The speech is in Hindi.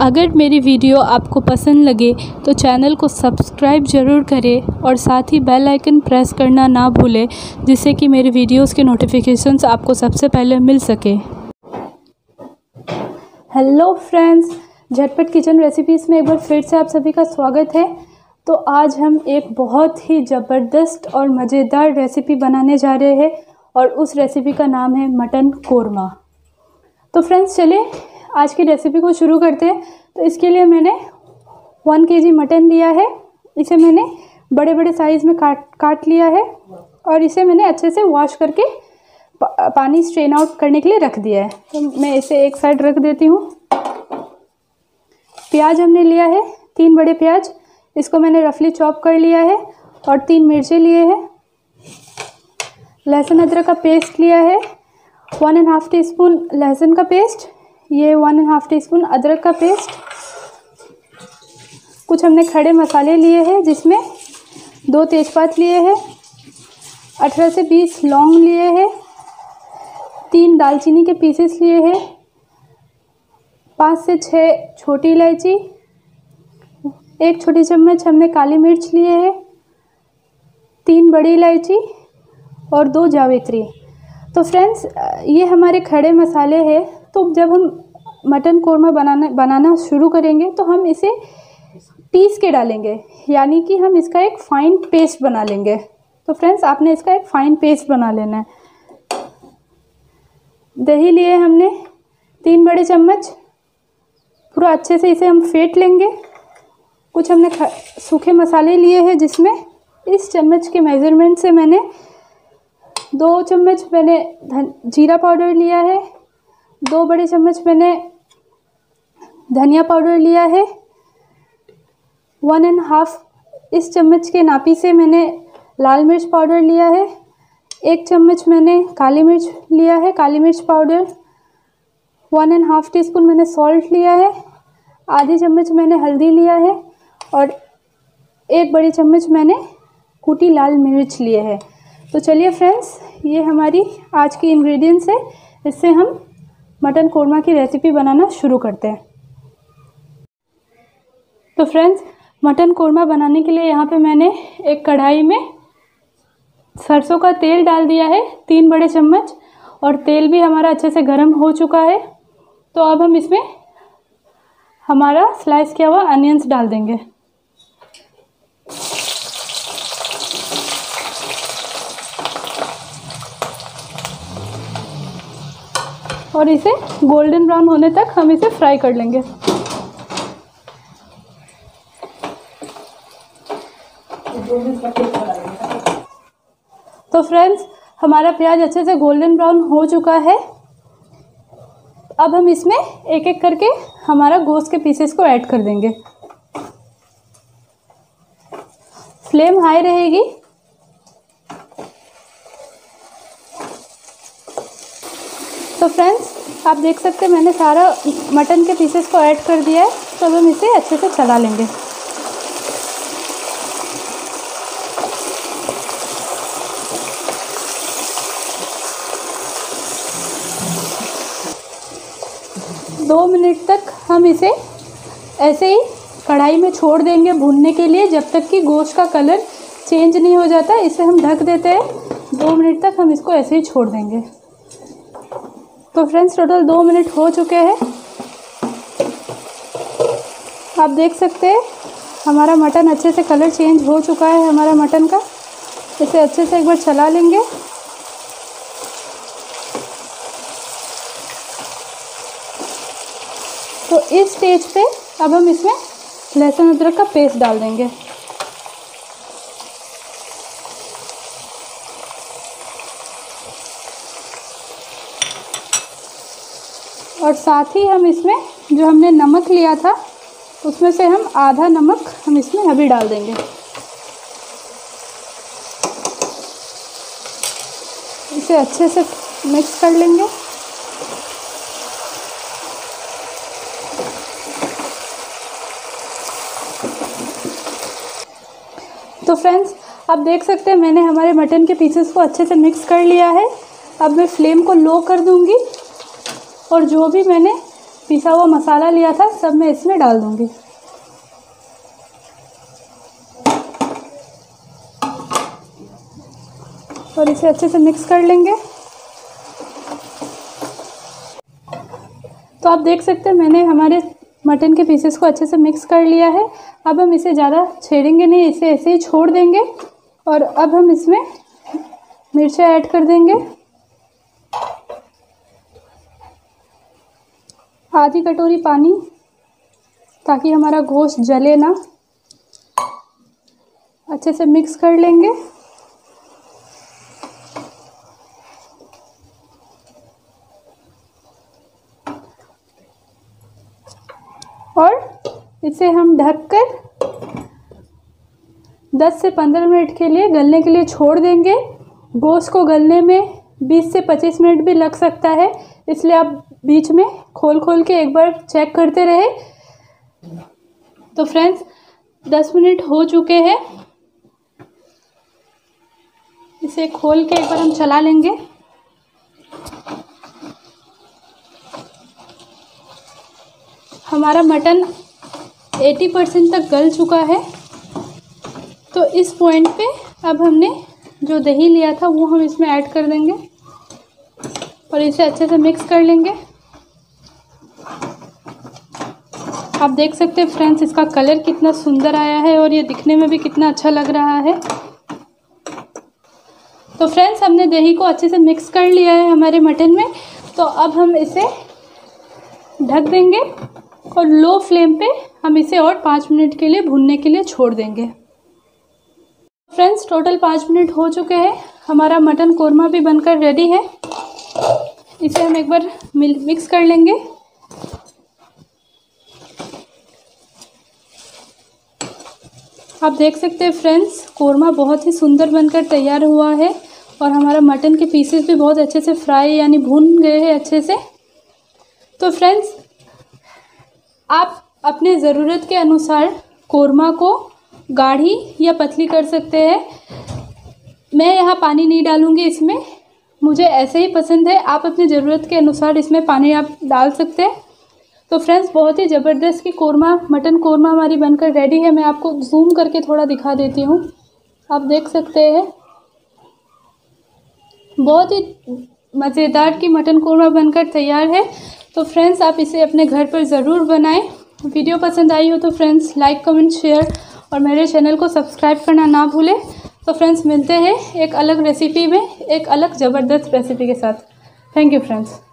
अगर मेरी वीडियो आपको पसंद लगे तो चैनल को सब्सक्राइब ज़रूर करें और साथ ही बेल आइकन प्रेस करना ना भूलें, जिससे कि मेरी वीडियोस के नोटिफिकेशंस आपको सबसे पहले मिल सके। हेलो फ्रेंड्स, झटपट किचन रेसिपीज़ में एक बार फिर से आप सभी का स्वागत है। तो आज हम एक बहुत ही ज़बरदस्त और मज़ेदार रेसिपी बनाने जा रहे हैं और उस रेसिपी का नाम है मटन कोरमा। तो फ्रेंड्स चलिए आज की रेसिपी को शुरू करते हैं। तो इसके लिए मैंने 1 kg मटन लिया है। इसे मैंने बड़े बड़े साइज़ में काट लिया है और इसे मैंने अच्छे से वॉश करके पानी स्ट्रेन आउट करने के लिए रख दिया है। तो मैं इसे एक साइड रख देती हूँ। प्याज हमने लिया है 3 बड़े प्याज, इसको मैंने रफली चॉप कर लिया है और 3 मिर्चें लिए हैं। लहसुन अदरक का पेस्ट लिया है 1.5 टीस्पून लहसुन का पेस्ट, ये 1.5 टीस्पून अदरक का पेस्ट। कुछ हमने खड़े मसाले लिए हैं जिसमें 2 तेज़पात लिए हैं, 18 से 20 लौंग लिए हैं, 3 दालचीनी के पीसेस लिए हैं, 5 से 6 छोटी इलायची, 1 छोटी चम्मच हमने काली मिर्च लिए हैं, 3 बड़ी इलायची और 2 जावित्री। तो फ्रेंड्स ये हमारे खड़े मसाले हैं। तो जब हम मटन कोरमा बनाना शुरू करेंगे तो हम इसे पीस के डालेंगे, यानी कि हम इसका एक फ़ाइन पेस्ट बना लेंगे। तो फ्रेंड्स आपने इसका एक फ़ाइन पेस्ट बना लेना है। दही लिए हमने 3 बड़े चम्मच, पूरा अच्छे से इसे हम फेंट लेंगे। कुछ हमने सूखे मसाले लिए हैं जिसमें इस चम्मच के मेज़रमेंट से मैंने 2 चम्मच मैंने जीरा पाउडर लिया है, 2 बड़े चम्मच मैंने धनिया पाउडर लिया है, 1.5 इस चम्मच के नापी से मैंने लाल मिर्च पाउडर लिया है, 1 चम्मच मैंने काली मिर्च लिया है, काली मिर्च पाउडर, 1.5 टीस्पून मैंने सॉल्ट लिया है, आधी चम्मच मैंने हल्दी लिया है और 1 बड़ी चम्मच मैंने कूटी लाल मिर्च लिए है। तो चलिए फ्रेंड्स ये हमारी आज की इंग्रेडिएंट्स है, इससे हम मटन कोरमा की रेसिपी बनाना शुरू करते हैं। तो फ्रेंड्स मटन कोरमा बनाने के लिए यहाँ पे मैंने एक कढ़ाई में सरसों का तेल डाल दिया है 3 बड़े चम्मच, और तेल भी हमारा अच्छे से गर्म हो चुका है। तो अब हम इसमें हमारा स्लाइस किया हुआ अनियंस डाल देंगे। और इसे गोल्डन ब्राउन होने तक हम इसे फ्राई कर लेंगे। तो फ्रेंड्स हमारा प्याज अच्छे से गोल्डन ब्राउन हो चुका है। अब हम इसमें एक एक करके हमारा गोश्त के पीसेस को ऐड कर देंगे। फ्लेम हाई रहेगी। तो फ्रेंड्स आप देख सकते हैं मैंने सारा मटन के पीसेस को ऐड कर दिया है। तो अब हम इसे अच्छे से चला लेंगे। दो मिनट तक हम इसे ऐसे ही कढ़ाई में छोड़ देंगे भूनने के लिए, जब तक कि गोश्त का कलर चेंज नहीं हो जाता। इसे हम ढक देते हैं। 2 मिनट तक हम इसको ऐसे ही छोड़ देंगे। तो फ्रेंड्स टोटल 2 मिनट हो चुके हैं। आप देख सकते हैं हमारा मटन अच्छे से कलर चेंज हो चुका है हमारा मटन का। इसे अच्छे से एक बार चला लेंगे। तो इस स्टेज पे अब हम इसमें लहसुन अदरक का पेस्ट डाल देंगे। और साथ ही हम इसमें जो हमने नमक लिया था उसमें से हम आधा नमक हम इसमें अभी डाल देंगे। इसे अच्छे से मिक्स कर लेंगे। तो फ्रेंड्स आप देख सकते हैं मैंने हमारे मटन के पीसेस को अच्छे से मिक्स कर लिया है। अब मैं फ्लेम को लो कर दूंगी और जो भी मैंने पिसा हुआ मसाला लिया था सब मैं इसमें डाल दूँगी। और इसे अच्छे से मिक्स कर लेंगे। तो आप देख सकते हैं मैंने हमारे मटन के पीसेस को अच्छे से मिक्स कर लिया है। अब हम इसे ज़्यादा छेड़ेंगे नहीं, इसे ऐसे ही छोड़ देंगे। और अब हम इसमें मिर्चें ऐड कर देंगे, आधी कटोरी पानी, ताकि हमारा गोश्त जले ना। अच्छे से मिक्स कर लेंगे। और इसे हम ढककर 10 से 15 मिनट के लिए गलने के लिए छोड़ देंगे। गोश्त को गलने में 20 से 25 मिनट भी लग सकता है, इसलिए आप बीच में खोल के एक बार चेक करते रहे। तो फ्रेंड्स 10 मिनट हो चुके हैं। इसे खोल के एक बार हम चला लेंगे। हमारा मटन 80% तक गल चुका है। तो इस पॉइंट पे अब हमने जो दही लिया था वो हम इसमें ऐड कर देंगे और इसे अच्छे से मिक्स कर लेंगे। आप देख सकते हैं फ्रेंड्स इसका कलर कितना सुंदर आया है और ये दिखने में भी कितना अच्छा लग रहा है। तो फ्रेंड्स हमने दही को अच्छे से मिक्स कर लिया है हमारे मटन में। तो अब हम इसे ढक देंगे और लो फ्लेम पे हम इसे और 5 मिनट के लिए भूनने के लिए छोड़ देंगे। फ्रेंड्स टोटल 5 मिनट हो चुके हैं। हमारा मटन कोरमा भी बनकर रेडी है। इसे हम एक बार मिक्स कर लेंगे। आप देख सकते हैं फ्रेंड्स कोरमा बहुत ही सुंदर बनकर तैयार हुआ है और हमारा मटन के पीसेस भी बहुत अच्छे से फ्राई यानी भून गए हैं अच्छे से। तो फ्रेंड्स आप अपने ज़रूरत के अनुसार कोरमा को गाढ़ी या पतली कर सकते हैं। मैं यहाँ पानी नहीं डालूँगी इसमें, मुझे ऐसे ही पसंद है। आप अपनी ज़रूरत के अनुसार इसमें पानी आप डाल सकते हैं। तो फ्रेंड्स बहुत ही ज़बरदस्त की कोरमा मटन कोरमा हमारी बनकर रेडी है। मैं आपको जूम करके थोड़ा दिखा देती हूँ। आप देख सकते हैं बहुत ही मज़ेदार की मटन कोरमा बनकर तैयार है। तो फ्रेंड्स आप इसे अपने घर पर ज़रूर बनाएं। वीडियो पसंद आई हो तो फ्रेंड्स लाइक कमेंट शेयर और मेरे चैनल को सब्सक्राइब करना ना भूलें। तो फ्रेंड्स मिलते हैं एक अलग रेसिपी में, एक अलग ज़बरदस्त रेसिपी के साथ। Thank you friends.